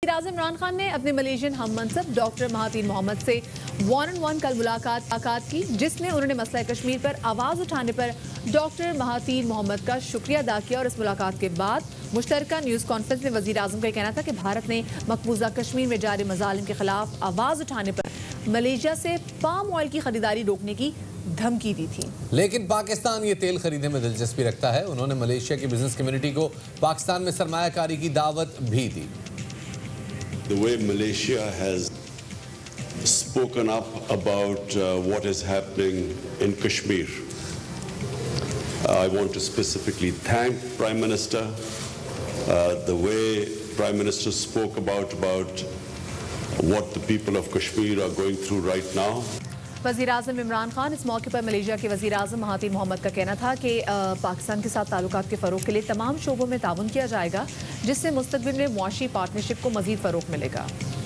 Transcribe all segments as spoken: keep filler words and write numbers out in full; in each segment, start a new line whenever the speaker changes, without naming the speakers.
वज़ीर-ए-आज़म इमरान खान ने अपने मलेशियन हम मनसब डॉक्टर महातीर मोहम्मद से वन ऑन वन कल मुलाकात की, जिसमें उन्होंने मसला कश्मीर पर आवाज़ उठाने पर डॉक्टर महातीर मोहम्मद का शुक्रिया अदा किया। और इस मुलाकात के बाद मुश्तरका न्यूज़ कॉन्फ्रेंस में वज़ीर-ए-आज़म का कहना था कि भारत ने मकबूजा कश्मीर में जारी मज़ालिम के खिलाफ आवाज़ उठाने पर मलेशिया से पाम ऑयल की खरीदारी रोकने की धमकी दी थी।
लेकिन पाकिस्तान ये तेल खरीदने में दिलचस्पी रखता है। उन्होंने मलेशिया की बिजनेस कम्युनिटी को पाकिस्तान में सरमायाकारी की दावत भी दी।
The way Malaysia has spoken up about uh, what is happening in Kashmir, I want to specifically thank Prime Minister. Uh, the way Prime Minister spoke about about what the people of Kashmir are going through right now.
वज़ीर-ए-आज़म इमरान खान इस मौके पर Malaysia के वज़ीर-ए-आज़म Mahathir Mohammad का कहना था कि पाकिस्तान के साथ ताल्लुकात के फ़रोग़ के लिए तमाम शोबों में ताउन किया जाएगा, जिससे मुस्तक़बिल में मुआशी पार्टनरशिप को मज़ीद फ़रोग़ मिलेगा।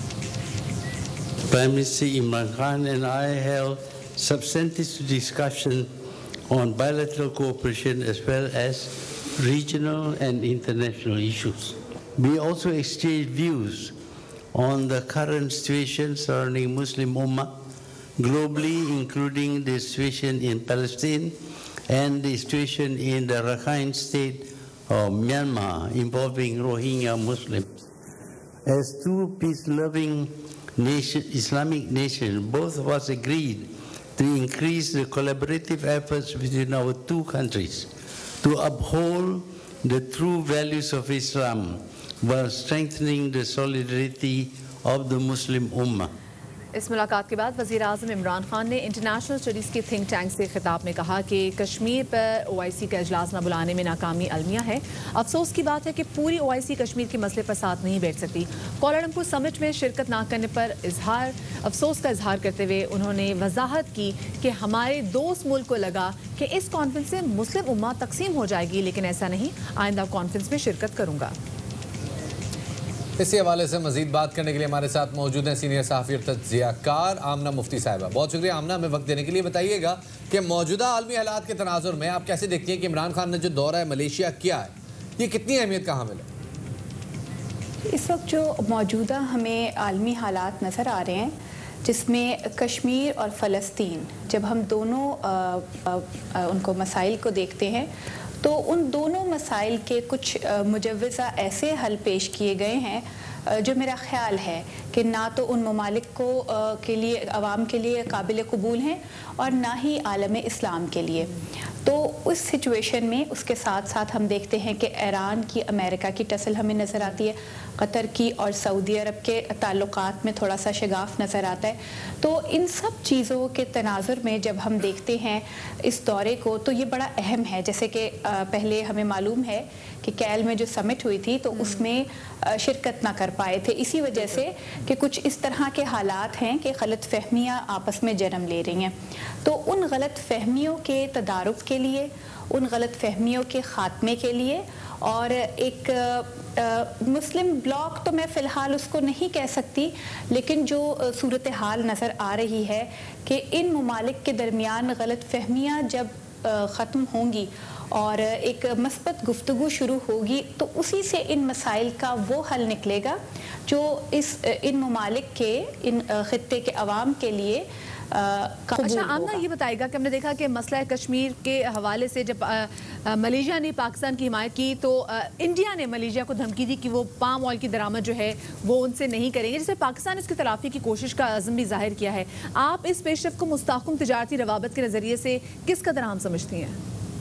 Prime Minister Imran Khan and I held substantive discussion on bilateral cooperation as well as regional and international issues. We also exchanged views on the current situation surrounding Muslim Ummah globally, including the situation in Palestine and the situation in the Rakhine state of Myanmar involving Rohingya Muslims. As two peace-loving nation, Islamic nations, both of us agreed to increase the collaborative efforts between our two countries to uphold the true values of Islam while strengthening the solidarity of the Muslim Ummah.
इस मुलाकात के बाद वज़ीर-ए-आज़म इमरान खान ने international studies के think tank से खिताब में कहा कि कश्मीर पर ओ आई सी का इजलास न बुलाने में नाकामी अलमिया है। अफसोस की बात है कि पूरी ओ आई सी कश्मीर के मसले पर साथ नहीं बैठ सकती। कोलालमपुर समिट में शिरकत न करने पर इजहार अफसोस का इजहार करते हुए उन्होंने वजाहत की कि हमारे दोस्त मुल्क को लगा कि इस कॉन्फ्रेंस से मुस्लिम उम्मा तकसीम हो जाएगी, लेकिन ऐसा नहीं। आइंदा कॉन्फ्रेंस में शिरकत करूँगा।
इसी हवाले से मजीद बात करने के लिए हमारे साथ मौजूद हैं सीनियर सहाफ़ी और तज्ज़ियाकार आमना मुफ्ती साहिबा। बहुत शुक्रिया आमना, हमें वक्त देने के लिए। बताइएगा कि मौजूदा आलमी हालात के तनाजुर में आप कैसे देखती हैं कि इमरान खान ने जो दौरा है मलेशिया किया है, ये कितनी अहमियत का हामिल है?
इस वक्त जो मौजूदा हमें आलमी हालात नज़र आ रहे हैं, जिसमें कश्मीर और फ़लस्तीन, जब हम दोनों आ, आ, आ, उनको मसाइल को देखते हैं तो उन दोनों मसाइल के कुछ मुजव्वज़ा ऐसे हल पेश किए गए हैं जो मेरा ख़्याल है कि ना तो उन ममालिक को के लिए अवाम के लिए काबिल कबूल हैं और ना ही आलम इस्लाम के लिए। तो उस सिचुएशन में उसके साथ साथ हम देखते हैं कि ईरान की अमेरिका की टसल हमें नज़र आती है, कतर की और सऊदी अरब के ताल्लुकात में थोड़ा सा शगाफ नज़र आता है। तो इन सब चीज़ों के तनाजुर में जब हम देखते हैं इस दौरे को तो ये बड़ा अहम है। जैसे कि पहले हमें मालूम है कि कैल में जो समिट हुई थी तो उसमें शिरकत ना कर पाए थे, इसी वजह से कि कुछ इस तरह के हालात हैं कि गलत फहमियाँ आपस में जन्म ले रही हैं। तो उन गलत फहमियों के तदारुक के लिए, उन गलत फहमियों के ख़ात्मे के लिए और एक आ, मुस्लिम ब्लॉक तो मैं फ़िलहाल उसको नहीं कह सकती, लेकिन जो सूरत हाल नज़र आ रही है कि इन ममालिक के दरमियान गलत फहमियाँ जब ख़त्म होंगी और एक मस्बत गुफ्तगू शुरू होगी तो उसी से इन मसाइल का वो हल निकलेगा जो इस इन ममालिक के, इन ख़ित्ते के अवाम के लिए
अच्छा आमना ये बताएगा कि हमने देखा कि मसला कश्मीर के हवाले से जब आ, आ, मलेशिया ने पाकिस्तान की हिमायत की तो आ, इंडिया ने मलेशिया को धमकी दी कि वो पाम ऑयल की दरामद जो है वो उनसे नहीं करेंगे, जिससे पाकिस्तान इसकी तलाफी की कोशिश का अज़म भी जाहिर किया है। आप इस पेशरफ को मुस्तहकम तिजारती रवाबत के नज़रिए से किस कदर अहम समझती हैं?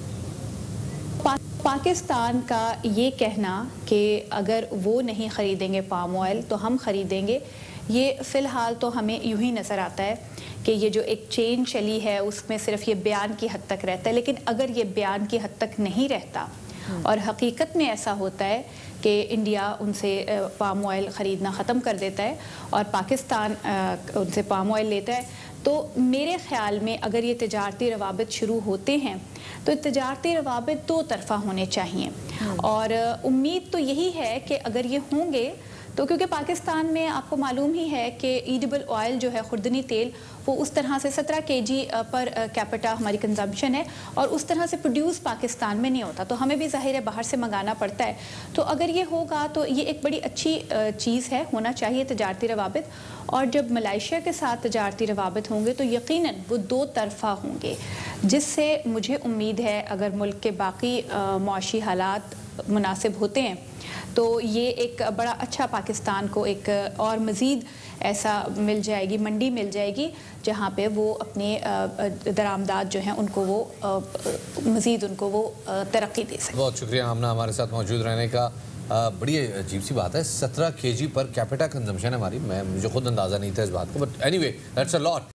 पा, पाकिस्तान का ये कहना कि अगर वो नहीं ख़रीदेंगे पाम ऑयल तो हम ख़रीदेंगे, ये फ़िलहाल तो हमें यूँ ही नज़र आता है कि ये जो एक चेन चली है उसमें सिर्फ ये बयान की हद तक रहता है। लेकिन अगर ये बयान की हद तक नहीं रहता और हकीकत में ऐसा होता है कि इंडिया उनसे पाम ऑयल ख़रीदना ख़त्म कर देता है और पाकिस्तान उनसे पाम ऑयल लेता है, तो मेरे ख़्याल में अगर ये तिजारती रवाबित शुरू होते हैं तो तिजारती रवाबित दो तरफ़ा होने चाहिए। और उम्मीद तो यही है कि अगर ये होंगे تو کیونکہ پاکستان میں آپ کو معلوم ہی ہے کہ ایڈیبل آئل جو ہے خوردنی تیل وہ اس طرح سے سترہ کے جی پر کیپٹا ہماری کنزمپشن ہے اور اس طرح سے پروڈیوس پاکستان میں نہیں ہوتا, تو ہمیں بھی ظاہر ہے باہر سے منگانا پڑتا ہے. تو اگر یہ ہوگا تو یہ ایک بڑی اچھی چیز ہے, ہونا چاہیے تجارتی روابط, اور جب ملائیشیا کے ساتھ تجارتی روابط ہوں گے تو یقیناً وہ دو طرفہ ہوں گے, جس سے مجھے امید ہے اگر ملک کے باقی معاشی حالات مناسب ہوتے ہیں تو یہ ایک بڑا اچھا پاکستان کو ایک اور مزید ایسا مل جائے گی, منڈی مل جائے گی جہاں پہ وہ اپنے درآمدات جو ہیں ان کو وہ مزید ان کو وہ ترقی دے سکیں.
بہت شکریہ آمنہ ہمارے ساتھ موجود رہنے کا. بڑی عجیب سی بات ہے, سترہ کے جی پر کیپٹا کنزمپشن ہے ہماری, میں مجھے خود اندازہ نہیں تھا اس بات کو, but anyway that's a lot.